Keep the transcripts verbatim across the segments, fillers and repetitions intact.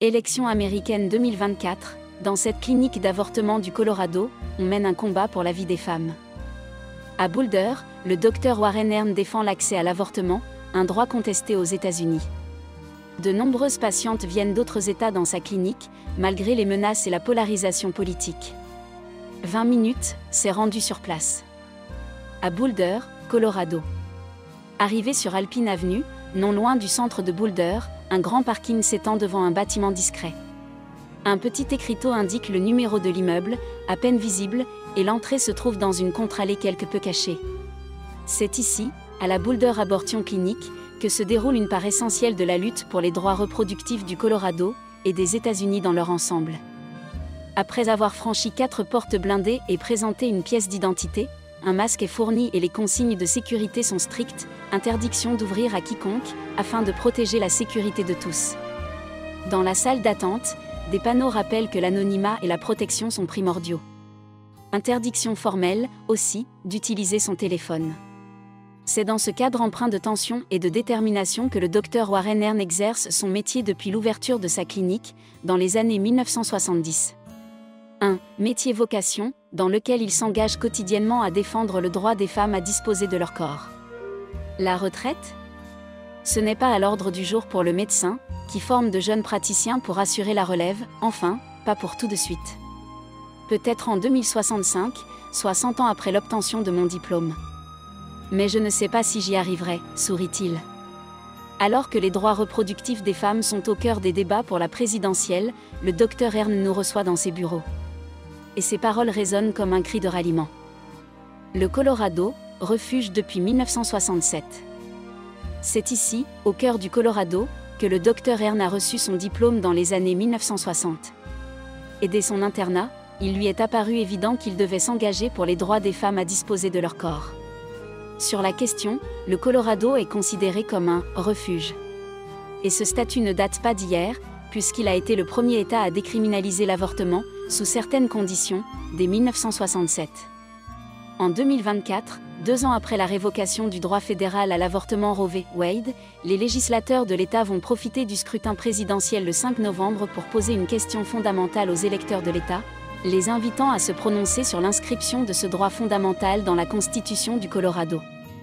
Élections américaines deux mille vingt-quatre, dans cette clinique d'avortement du Colorado, on mène un combat pour la vie des femmes. À Boulder, le docteur Warren Hern défend l'accès à l'avortement, un droit contesté aux États-Unis. De nombreuses patientes viennent d'autres États dans sa clinique, malgré les menaces et la polarisation politique. vingt minutes, s'est rendu sur place. À Boulder, Colorado. Arrivé sur Alpine Avenue, non loin du centre de Boulder, un grand parking s'étend devant un bâtiment discret. Un petit écriteau indique le numéro de l'immeuble, à peine visible, et l'entrée se trouve dans une contre-allée quelque peu cachée. C'est ici, à la Boulder Abortion Clinic, que se déroule une part essentielle de la lutte pour les droits reproductifs du Colorado et des États-Unis dans leur ensemble. Après avoir franchi quatre portes blindées et présenté une pièce d'identité, un masque est fourni et les consignes de sécurité sont strictes, interdiction d'ouvrir à quiconque, afin de protéger la sécurité de tous. Dans la salle d'attente, des panneaux rappellent que l'anonymat et la protection sont primordiaux. Interdiction formelle, aussi, d'utiliser son téléphone. C'est dans ce cadre empreint de tension et de détermination que le docteur Warren Hern exerce son métier depuis l'ouverture de sa clinique, dans les années mille neuf cent soixante-dix. Un métier vocation, dans lequel il s'engage quotidiennement à défendre le droit des femmes à disposer de leur corps. La retraite ? Ce n'est pas à l'ordre du jour pour le médecin, qui forme de jeunes praticiens pour assurer la relève, enfin, pas pour tout de suite. Peut-être en deux mille soixante-cinq, soit cent ans après l'obtention de mon diplôme. Mais je ne sais pas si j'y arriverai, sourit-il. Alors que les droits reproductifs des femmes sont au cœur des débats pour la présidentielle, le docteur Hern nous reçoit dans ses bureaux. Et ses paroles résonnent comme un cri de ralliement. Le Colorado, refuge depuis mille neuf cent soixante-sept. C'est ici, au cœur du Colorado, que le docteur Hern a reçu son diplôme dans les années mille neuf cent soixante. Et dès son internat, il lui est apparu évident qu'il devait s'engager pour les droits des femmes à disposer de leur corps. Sur la question, le Colorado est considéré comme un « refuge ». Et ce statut ne date pas d'hier, puisqu'il a été le premier État à décriminaliser l'avortement, sous certaines conditions, dès mille neuf cent soixante-sept. En deux mille vingt-quatre, deux ans après la révocation du droit fédéral à l'avortement Roe v. Wade, les législateurs de l'État vont profiter du scrutin présidentiel le cinq novembre pour poser une question fondamentale aux électeurs de l'État, les invitant à se prononcer sur l'inscription de ce droit fondamental dans la Constitution du Colorado.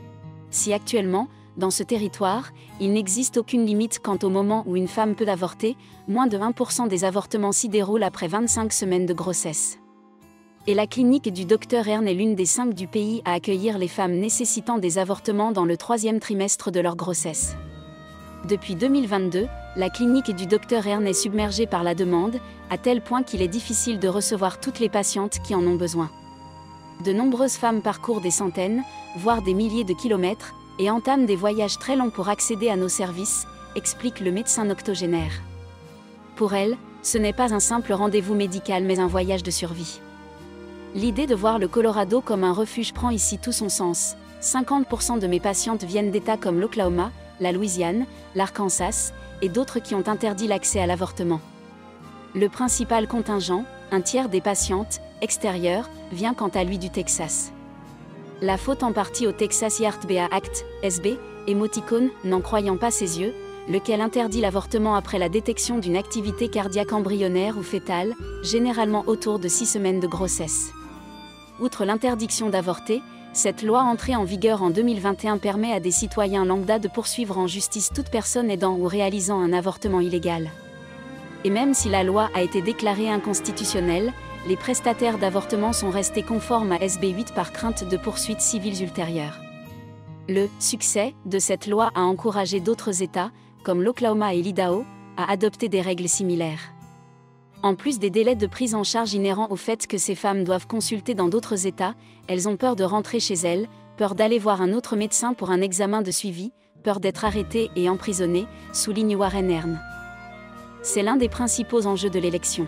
Si actuellement, dans ce territoire, il n'existe aucune limite quant au moment où une femme peut avorter, moins de un pour cent des avortements s'y déroulent après vingt-cinq semaines de grossesse. Et la clinique du docteur Hern est l'une des cinq du pays à accueillir les femmes nécessitant des avortements dans le troisième trimestre de leur grossesse. Depuis deux mille vingt-deux, la clinique du docteur Hern est submergée par la demande, à tel point qu'il est difficile de recevoir toutes les patientes qui en ont besoin. De nombreuses femmes parcourent des centaines, voire des milliers de kilomètres, et entament des voyages très longs pour accéder à nos services, explique le médecin octogénaire. Pour elles, ce n'est pas un simple rendez-vous médical mais un voyage de survie. L'idée de voir le Colorado comme un refuge prend ici tout son sens. cinquante pour cent de mes patientes viennent d'États comme l'Oklahoma, la Louisiane, l'Arkansas, et d'autres qui ont interdit l'accès à l'avortement. Le principal contingent, un tiers des patientes, extérieures, vient quant à lui du Texas. La faute en partie au Texas Heart Bear Act, S B, émoticône, n'en croyant pas ses yeux, lequel interdit l'avortement après la détection d'une activité cardiaque embryonnaire ou fœtale, généralement autour de six semaines de grossesse. Outre l'interdiction d'avorter, cette loi entrée en vigueur en deux mille vingt et un permet à des citoyens lambda de poursuivre en justice toute personne aidant ou réalisant un avortement illégal. Et même si la loi a été déclarée inconstitutionnelle, les prestataires d'avortement sont restés conformes à S B huit par crainte de poursuites civiles ultérieures. Le succès de cette loi a encouragé d'autres États, comme l'Oklahoma et l'Idaho, à adopter des règles similaires. En plus des délais de prise en charge inhérents au fait que ces femmes doivent consulter dans d'autres États, elles ont peur de rentrer chez elles, peur d'aller voir un autre médecin pour un examen de suivi, peur d'être arrêtées et emprisonnées, souligne Warren Hern. C'est l'un des principaux enjeux de l'élection.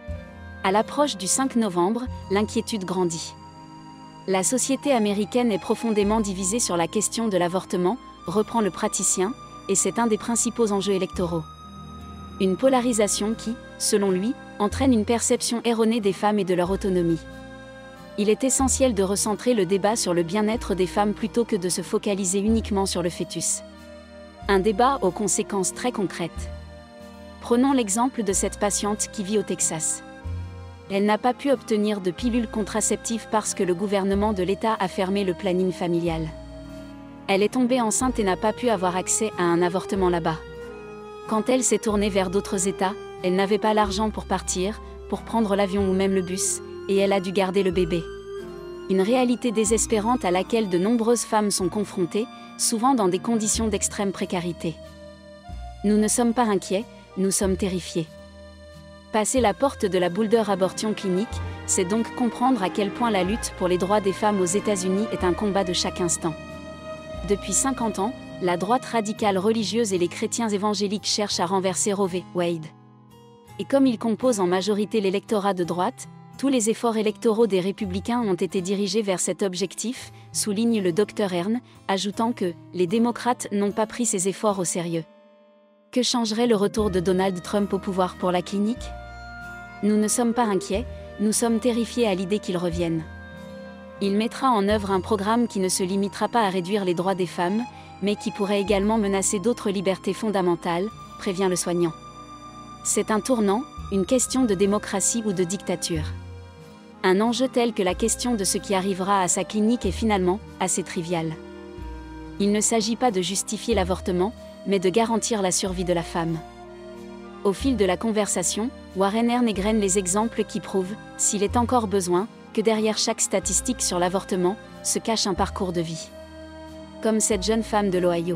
À l'approche du cinq novembre, l'inquiétude grandit. La société américaine est profondément divisée sur la question de l'avortement, reprend le praticien, et c'est un des principaux enjeux électoraux. Une polarisation qui, selon lui, entraîne une perception erronée des femmes et de leur autonomie. Il est essentiel de recentrer le débat sur le bien-être des femmes plutôt que de se focaliser uniquement sur le fœtus. Un débat aux conséquences très concrètes. Prenons l'exemple de cette patiente qui vit au Texas. Elle n'a pas pu obtenir de pilule contraceptive parce que le gouvernement de l'État a fermé le planning familial. Elle est tombée enceinte et n'a pas pu avoir accès à un avortement là-bas. Quand elle s'est tournée vers d'autres États, elle n'avait pas l'argent pour partir, pour prendre l'avion ou même le bus, et elle a dû garder le bébé. Une réalité désespérante à laquelle de nombreuses femmes sont confrontées, souvent dans des conditions d'extrême précarité. Nous ne sommes pas inquiets, nous sommes terrifiés. Passer la porte de la Boulder Abortion Clinic, c'est donc comprendre à quel point la lutte pour les droits des femmes aux États-Unis est un combat de chaque instant. Depuis cinquante ans, la droite radicale religieuse et les chrétiens évangéliques cherchent à renverser Roe v. Wade. Et comme ils composent en majorité l'électorat de droite, tous les efforts électoraux des républicains ont été dirigés vers cet objectif, souligne le docteur Ern, ajoutant que les démocrates n'ont pas pris ces efforts au sérieux. Que changerait le retour de Donald Trump au pouvoir pour la clinique ? Nous ne sommes pas inquiets, nous sommes terrifiés à l'idée qu'il revienne. Il mettra en œuvre un programme qui ne se limitera pas à réduire les droits des femmes, mais qui pourrait également menacer d'autres libertés fondamentales, prévient le soignant. C'est un tournant, une question de démocratie ou de dictature. Un enjeu tel que la question de ce qui arrivera à sa clinique est finalement assez trivial. Il ne s'agit pas de justifier l'avortement, mais de garantir la survie de la femme. Au fil de la conversation, Warren Ern égrène les exemples qui prouvent, s'il est encore besoin, que derrière chaque statistique sur l'avortement, se cache un parcours de vie. Comme cette jeune femme de l'Ohio.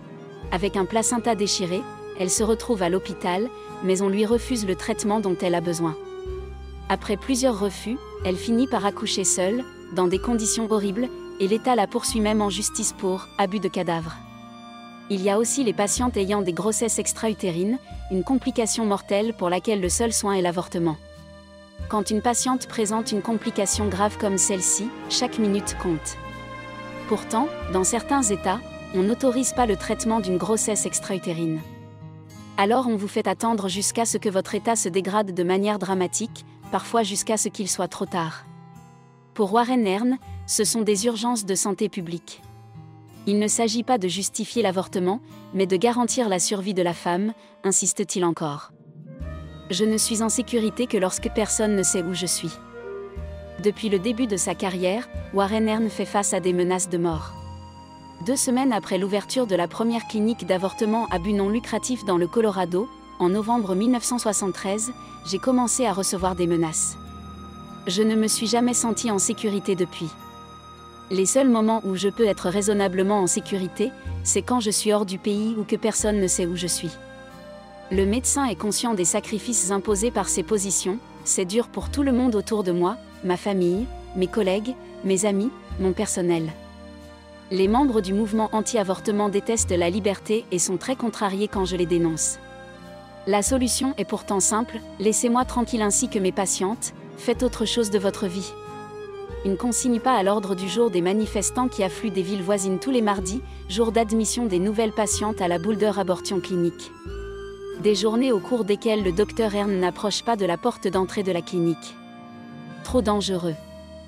Avec un placenta déchiré, elle se retrouve à l'hôpital, mais on lui refuse le traitement dont elle a besoin. Après plusieurs refus, elle finit par accoucher seule, dans des conditions horribles, et l'État la poursuit même en justice pour abus de cadavre. Il y a aussi les patientes ayant des grossesses extra-utérines, une complication mortelle pour laquelle le seul soin est l'avortement. Quand une patiente présente une complication grave comme celle-ci, chaque minute compte. Pourtant, dans certains États, on n'autorise pas le traitement d'une grossesse extra-utérine. Alors on vous fait attendre jusqu'à ce que votre état se dégrade de manière dramatique, parfois jusqu'à ce qu'il soit trop tard. Pour Warren Ern, ce sont des urgences de santé publique. Il ne s'agit pas de justifier l'avortement, mais de garantir la survie de la femme, insiste-t-il encore. Je ne suis en sécurité que lorsque personne ne sait où je suis. Depuis le début de sa carrière, Warren Ern fait face à des menaces de mort. Deux semaines après l'ouverture de la première clinique d'avortement à but non lucratif dans le Colorado, en novembre mille neuf cent soixante-treize, j'ai commencé à recevoir des menaces. Je ne me suis jamais senti en sécurité depuis. Les seuls moments où je peux être raisonnablement en sécurité, c'est quand je suis hors du pays ou que personne ne sait où je suis. Le médecin est conscient des sacrifices imposés par ces positions, c'est dur pour tout le monde autour de moi, ma famille, mes collègues, mes amis, mon personnel. Les membres du mouvement anti-avortement détestent la liberté et sont très contrariés quand je les dénonce. La solution est pourtant simple, laissez-moi tranquille ainsi que mes patientes, faites autre chose de votre vie. Une consigne pas à l'ordre du jour des manifestants qui affluent des villes voisines tous les mardis, jour d'admission des nouvelles patientes à la Boulder Abortion Clinic. Des journées au cours desquelles le docteur Ern n'approche pas de la porte d'entrée de la clinique. Trop dangereux.